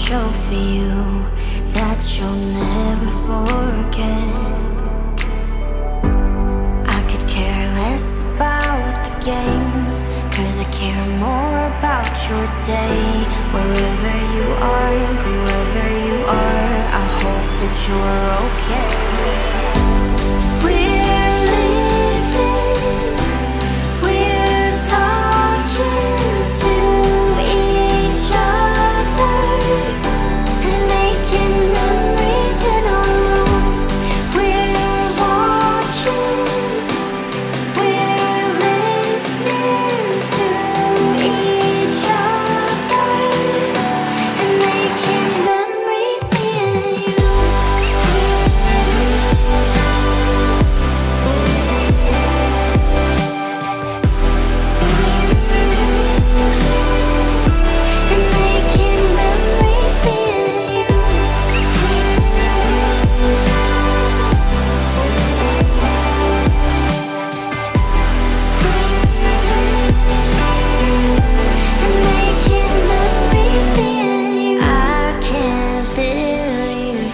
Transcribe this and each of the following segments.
show for you that you'll never forget. I could care less about the games, 'cause I care more about your day. Wherever you are, whoever you are, I hope that you're okay. We're living, we're talking to each other and making memories in our rooms. We're watching, we're listening to each other and making memories, me and you. And making memories, me and you. And making memories, me and you. I can't believe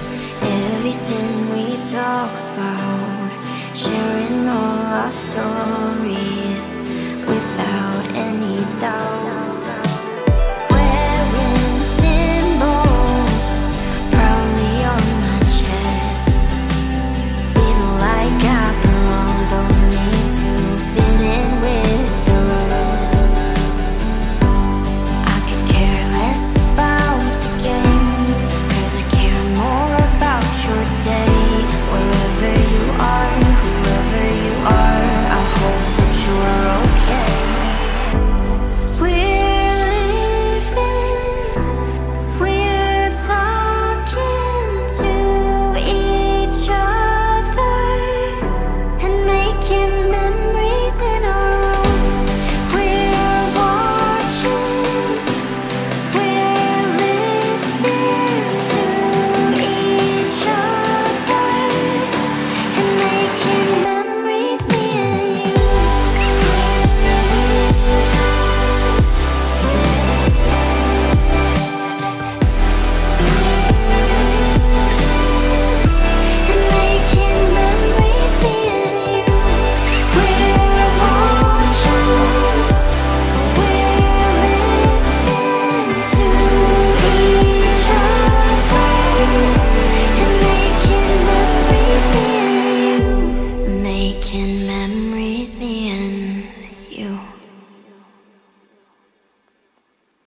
everything we talk about, sharing all our stories.